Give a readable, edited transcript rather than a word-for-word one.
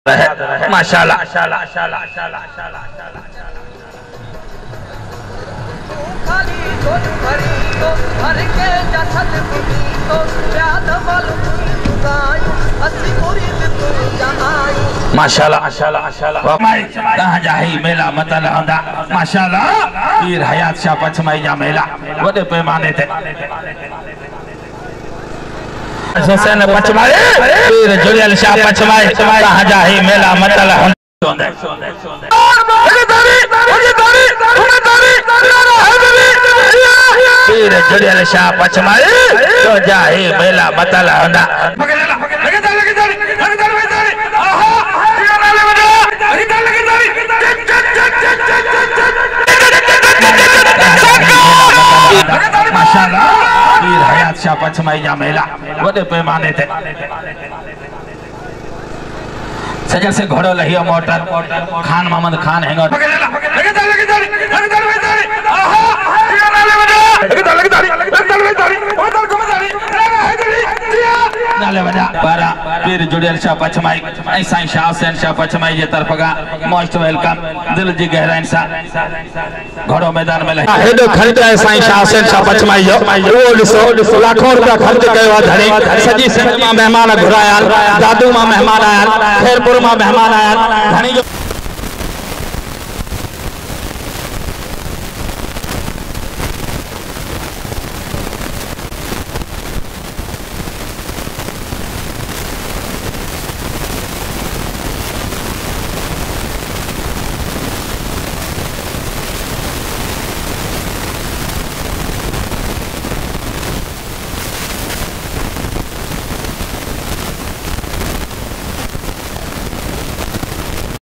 माशाल्लाह। माशाल्लाह कहाँ जाही मेला मतल हंदा माशाल्लाह पीर हयात शाह पचमाई जा मेला वडे पैमाने ते हुसैन पचमाई पीर जुड़ियल शाह पचमाई कहाँ जाही मेला मतल हंदा पीर जुड़ियल शाह पचमाई तो जाही मेला मतल हंदा माशाल्लाह पीर हयात शाह पचमाई जा मेला वडे पैमाने ते सजन से घोड़ो लहियो मोटर खान मोहम्मद खान हैंगर नाले वजा बारा पीर जुड़ियल शाह पचमाई ऐसा शाह हुसैन शाह पचमाई जे तरफ का मोस्ट वेलकम दिल जी गहराइन सा घोड़ो मैदान में लही हेडो खर्च ऐसा शाह हुसैन शाह पचमाई जो वो ॾिसो लाखों रुपया खर्च कयो धणी सजी सिंध मां मेहमान घुराया दादू मां मेहमान आया खैरपुर मां मेहमान आया धणी जो